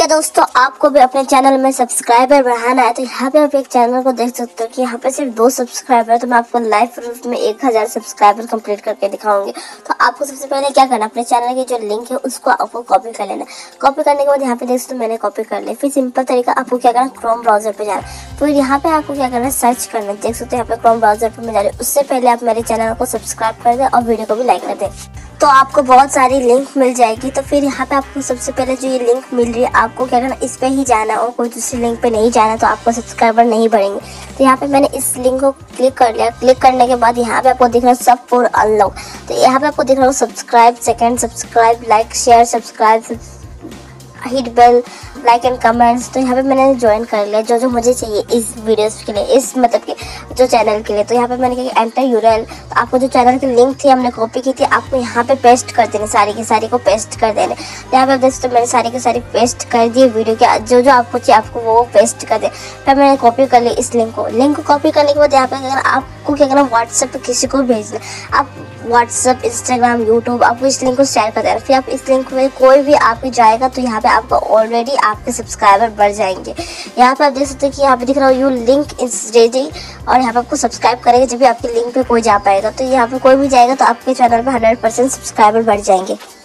दोस्तों, आपको भी अपने चैनल में सब्सक्राइबर बढ़ाना है तो यहाँ पे आप एक चैनल को देख सकते हो कि यहाँ पे सिर्फ 2 सब्सक्राइबर है। तो मैं आपको लाइव प्रूफ में 1000 सब्सक्राइबर कंप्लीट करके दिखाऊंगी। तो आपको सबसे पहले क्या करना है, अपने चैनल की जो लिंक है उसको आपको कॉपी कर लेना। कॉपी करने के बाद यहाँ पे देख सकते हो मैंने कॉपी कर लिया। फिर सिंपल तरीका आपको क्या करना, क्रोम ब्राउजर पे जाना। फिर यहाँ पे आपको क्या करना है, सर्च करना। देख सकते हो यहाँ पे क्रोम ब्राउजर पे मैं जा रही हूँ। उससे पहले आप मेरे चैनल को सब्सक्राइब कर दें और वीडियो को भी लाइक कर दें, तो आपको बहुत सारी लिंक मिल जाएगी। तो फिर यहाँ पे आपको सबसे पहले जो ये लिंक मिल रही है आपको क्या करना, इस पे ही जाना और कोई दूसरी लिंक पे नहीं जाना, तो आपको सब्सक्राइबर नहीं बढ़ेंगे। तो यहाँ पे मैंने इस लिंक को क्लिक कर लिया। क्लिक करने के बाद यहाँ पे आपको दिख रहा है सब फॉर अनलॉक। तो यहाँ पे आपको दिख रहा है subscribe, second subscribe, like, share, subscribe, hit bell, like and comments. तो यहाँ पे मैंने ज्वाइन कर लिया जो मुझे चाहिए इस वीडियोस के लिए, इस मतलब कि जो चैनल के लिए। तो यहाँ पे मैंने क्या, एंटर यूआरएल। तो आपको जो चैनल की लिंक थी हमने कॉपी की थी, आपको यहाँ पे पेस्ट कर देने, सारी की सारी को पेस्ट कर देने। यहाँ पे आप देख सकते हो मैंने सारी की सारी पेस्ट कर दी। वीडियो के जो आपको चाहिए आपको वो पेस्ट कर दे। फिर मैंने कॉपी कर ली इस लिंक को कॉपी करने के बाद यहाँ पे अगर आपको क्या करना, व्हाट्सएप पे किसी को भेजना। आप व्हाट्सएप, इंस्टाग्राम, यूट्यूब, आपको इस लिंक को शेयर कर देना। फिर आप इस लिंक में कोई भी आपके जाएगा तो यहाँ पे आपको ऑलरेडी आपके सब्सक्राइबर बढ़ जाएंगे। यहाँ पे आप देख सकते हैं कि यहाँ पे दिख रहा है यू लिंक इज रेडी, और यहाँ पे आपको सब्सक्राइब करेंगे जब भी आपकी लिंक पे कोई जा पाएगा। तो यहाँ पे कोई भी जाएगा तो आपके चैनल पे 100% सब्सक्राइबर बढ़ जाएंगे।